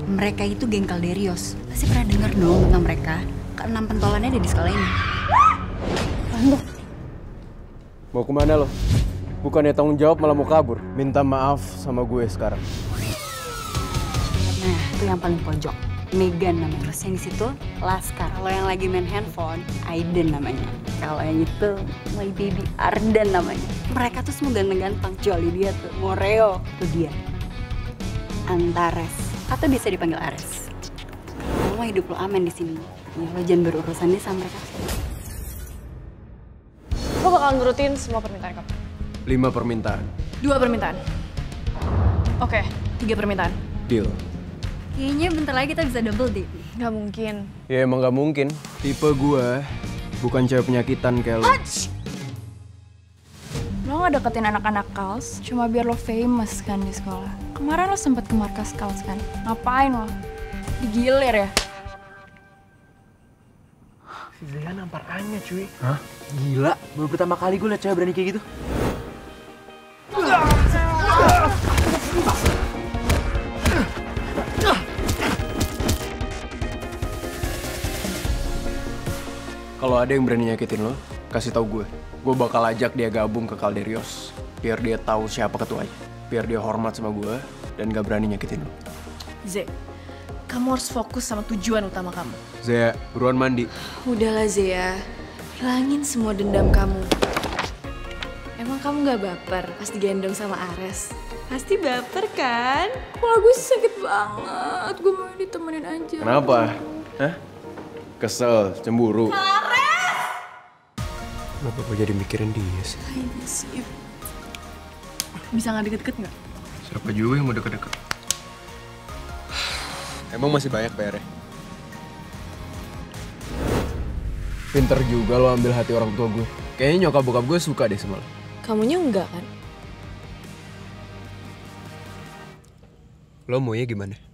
Mereka itu geng Calderios. Pasti pernah denger dong tentang mereka. Keenam pentolannya ada di sekolah ini. Mau kemana lo? Bukannya tanggung jawab malah mau kabur. Minta maaf sama gue sekarang. Nah, itu yang paling pojok. Megan namanya. Terus yang di situ Laskar. Kalau yang lagi main handphone, Aiden namanya. Kalau yang itu my baby Arden namanya. Mereka tuh semua ganteng-ganteng. Kecuali dia tuh Moreo. Itu dia. Antares. Atau bisa dipanggil Ares. Lo mah hidup lo aman di sini. Ya, lo jangan berurusan deh sama mereka. Gue bakal nurutin semua permintaan kamu. 5 permintaan. 2 permintaan. Oke, 3 permintaan. Deal. Kayaknya bentar lagi kita bisa double date. Gak mungkin. Ya emang gak mungkin. Tipe gue bukan cewek penyakitan kayak lo. Lo gak deketin anak-anak Kals cuma biar lo famous kan di sekolah. Kemarin lo sempet ke markas Kals kan? Ngapain lo? Digilir ya? Si Zea nampar Anya cuy. Hah? Gila, baru pertama kali gue liat cewek berani kayak gitu. Kalau ada yang berani nyakitin lo, kasih tahu gue. Gue bakal ajak dia gabung ke Calderios. Biar dia tahu siapa ketuanya. Biar dia hormat sama gue dan gak berani nyakitin lo. Ze, kamu harus fokus sama tujuan utama kamu. Zea, buruan mandi. Udahlah Zea, hilangin semua dendam kamu. Emang kamu gak baper pas digendong sama Ares? Pasti baper kan? Kepala gue sakit banget, gue mau ditemenin aja. Kenapa? Hah? Kesel, cemburu. Kenapa gue jadi mikirin dia sih? I miss you. Bisa gak deket-deket gak? Siapa juga yang mau deket-deket? Emang masih banyak PR-nya? Pinter juga lo ambil hati orang tua gue. Kayaknya nyokap bokap gue suka deh sama lo. Kamunya enggak kan? Lo maunya gimana?